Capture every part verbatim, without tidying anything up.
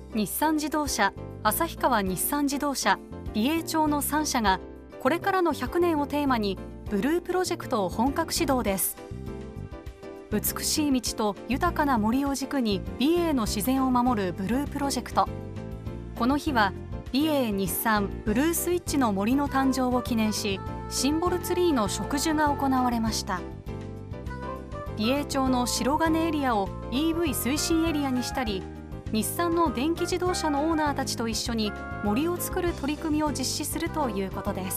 日産自動車、旭川日産自動車、美瑛町のさん社がこれからのひゃくねんをテーマにブループロジェクトを本格始動です。美しい道と豊かな森を軸に美瑛の自然を守るブループロジェクト。この日は美瑛日産ブルースイッチの森の誕生を記念し、シンボルツリーの植樹が行われました。美瑛町の白金エリアを イーブイ 推進エリアにしたり、日産の電気自動車のオーナーたちと一緒に森を作る取り組みを実施するということです。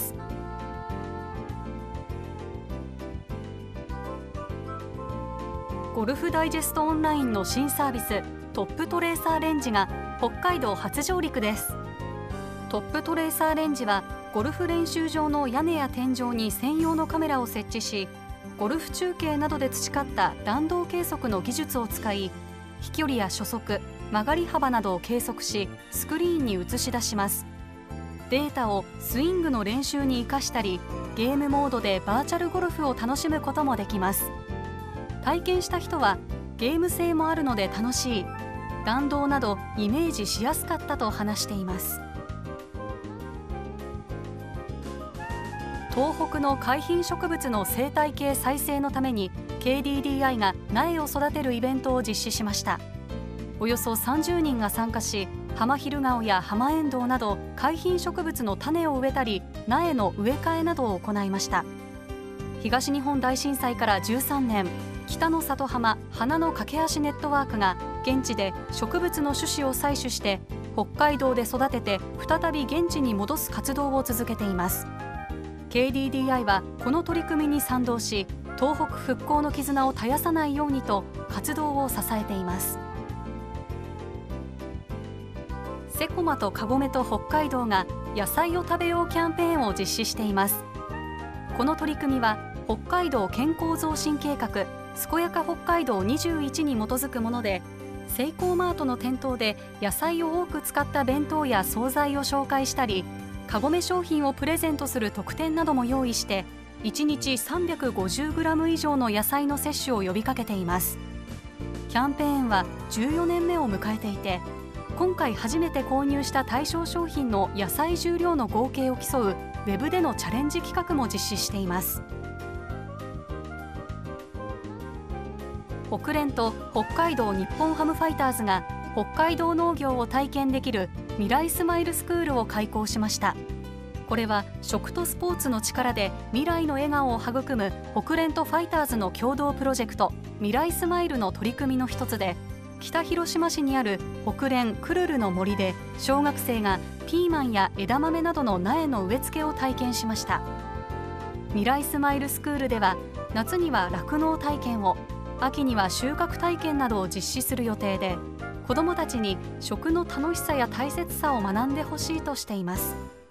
ゴルフダイジェストオンラインの新サービス、トップトレーサーレンジが北海道初上陸です。トップトレーサーレンジはゴルフ練習場の屋根や天井に専用のカメラを設置し、ゴルフ中継などで培った弾道計測の技術を使い、飛距離や初速、曲がり幅などを計測し、スクリーンに映し出します。データをスイングの練習に生かしたり、ゲームモードでバーチャルゴルフを楽しむこともできます。体験した人はゲーム性もあるので楽しい、弾道などイメージしやすかったと話しています。東北の海浜植物の生態系再生のために ケーディーディーアイ が苗を育てるイベントを実施しました。およそさんじゅうにんが参加し、ハマヒルガオやハマエンドウなど海浜植物の種を植えたり、苗の植え替えなどを行いました。東日本大震災からじゅうさんねん、北の里浜花の架け橋ネットワークが現地で植物の種子を採取して北海道で育てて再び現地に戻す活動を続けています。 ケーディーディーアイ はこの取り組みに賛同し、東北復興の絆を絶やさないようにと活動を支えています。セコマとカゴメと北海道が野菜を食べようキャンペーンを実施しています。この取り組みは北海道健康増進計画健やか北海道にじゅういちに基づくもので、セイコーマートの店頭で野菜を多く使った弁当や惣菜を紹介したり、カゴメ商品をプレゼントする特典なども用意して、いちにち さんびゃくごじゅうグラム 以上の野菜の摂取を呼びかけています。キャンペーンはじゅうよねんめを迎えていて、今回初めて購入した対象商品の野菜重量の合計を競うウェブでのチャレンジ企画も実施しています。北連と北海道日本ハムファイターズが北海道農業を体験できる未来スマイルスクールを開講しました。これは食とスポーツの力で未来の笑顔を育む北連とファイターズの共同プロジェクト、未来スマイルの取り組みの一つで、北広島市にある北連クルルの森で小学生がピーマンや枝豆などの苗の植え付けを体験しました。未来スマイルスクールでは夏には酪農体験を、秋には収穫体験などを実施する予定で、子どもたちに食の楽しさや大切さを学んでほしいとしています。